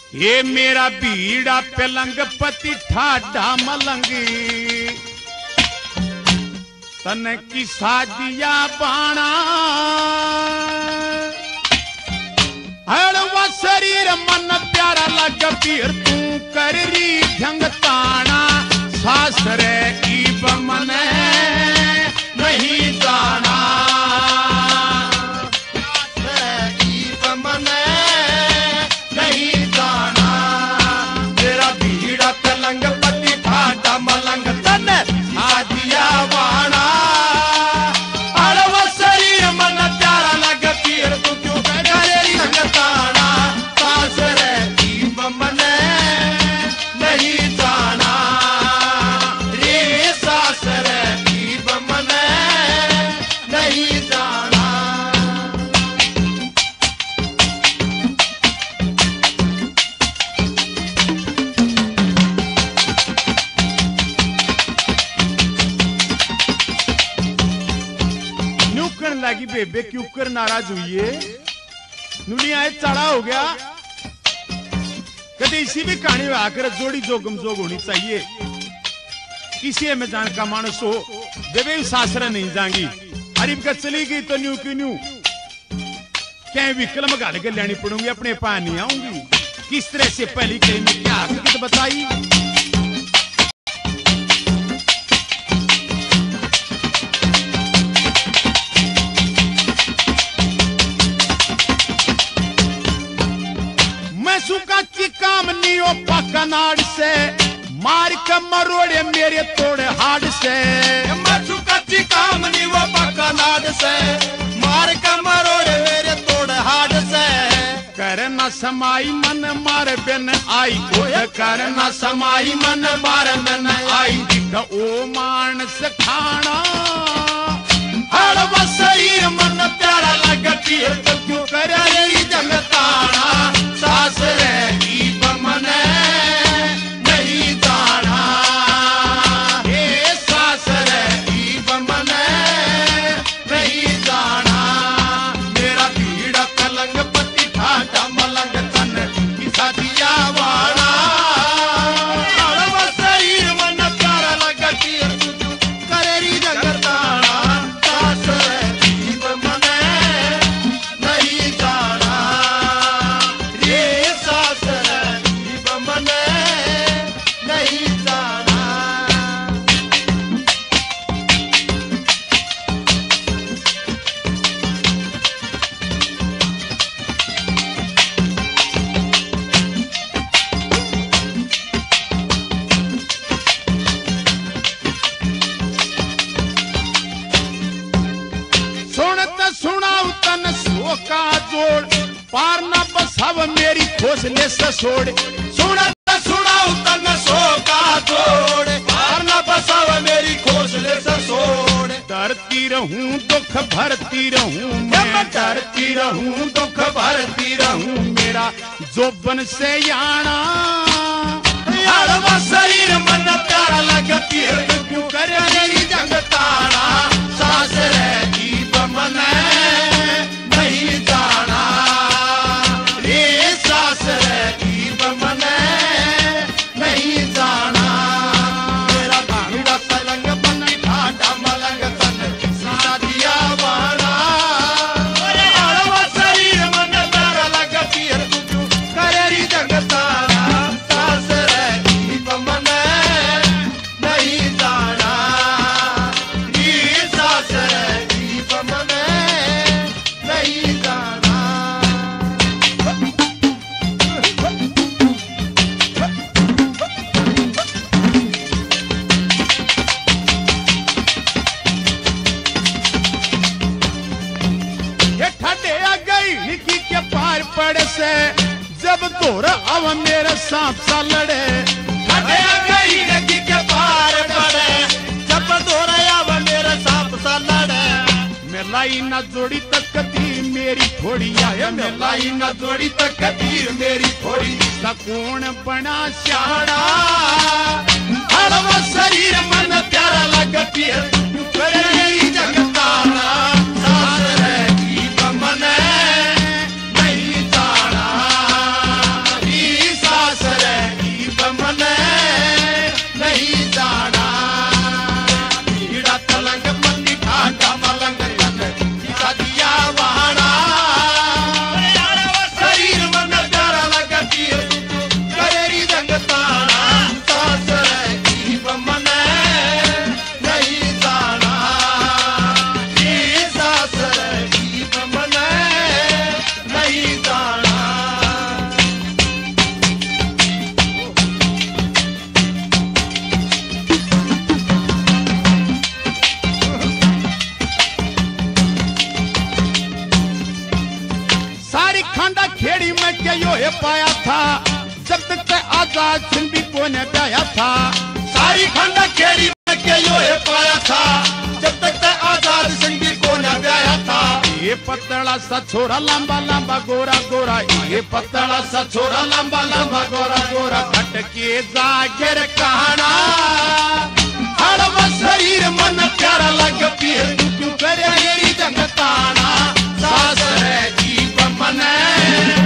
ये मेरा बीड़ा पलंग पति ठाडा मलंगी तन की सादिया बाणा हड़वा शरीर मन प्यारा लग पीर तू कर री ढंग ताना सासरे ईब मन नहीं जाना लगी बेबे क्यों कर नाराज हुई है नुलिया चढ़ा हो गया कभी इसी भी कहानी में आकर जोड़ी जोगम जोग होनी चाहिए किसी में जान का मानस हो बेबे सासरा नहीं जाएंगी अरीब का चली गई तो न्यू की न्यू क्या विकल्प गाने के लेनी पड़ूंगी अपने पास नहीं आऊंगी किस तरह से पहली कहीं में क्या हकीकत बताई कामनियों पकनाड़ से मार के मरोड़े मेरे तोड़े हाड से कच्ची कामनी वो पकनाड़ से मार के मरोड़े मेरे तोड़े हाड से करना समाई मन मार बिन आई करना समाई मन मार बिन आई ओ मानस खाना हड़वा शरीर मन प्यारा लगती है तो क्यों करे जगताना सासरे ईब मन नहीं जाना हे सासरे ईब मन नहीं जाना मेरा बीड़ा पलंग पति ठाडा मलंग तन की सादिया वाला हड़वा शरीर मन प्यारा लगती है तू करेरी जगताना सासरे ईब मन नहीं जाना पार न बसाव मेरी खोसले ससोड़ सुनाऊ तन सो का जोड़ पार न बसाव मेरी खोसले ससोड़ डरती रहूं दुख भरती रहूं मैं डरती रहूं दुख भरती रहूं मेरा जोबन से याना हड़वा शरीर मन प्यारा लगती है क्यों करे जगताना सासरे ईब मन नहीं जाना रे सासरे ईब मन नहीं जाना मेरा बीड़ा पलंग बन ठाडा मलंग तन सादिया वाला हड़वा शरीर मन प्यारा लगती है तू करेरी जगताना सासरे ईब मन नहीं जाना रे सासरे ईब मन नहीं जाना ये ठंडे आ गई निकी के पार पड़े से जब तोरा अब मेरे सांप सा लड़े ठंडे आ गई निकी के पार पड़े जब तोरा अब मेरे सांप सा लड़े मेलाई न जोड़ी तक कती मेरी थोड़ी आया मेलाई न जोड़ी तक कतीर मेरी थोड़ी सकून बना श्याड़ा हड़वा शरीर मन प्यारा लगती है करेरी जगताना सासरे ईब मन नहीं जाना री में क्या यो है पाया था, जब तक ते आजाद सिंह भी को ने पाया था। सारी खंड खेड़ी में क्या यो है पाया था, जब तक ते आजाद सिंह भी को ने पाया था। ये पतला सा छोरा लंबा लंबा गोरा गोरा, ये पतला सा छोरा लंबा लंबा गोरा गोरा, खटके जागिर कहाना हड़वा शरीर मन प्यारा लग पीर, तू क्यों करे ये जंग ताना, सास रे जीव मने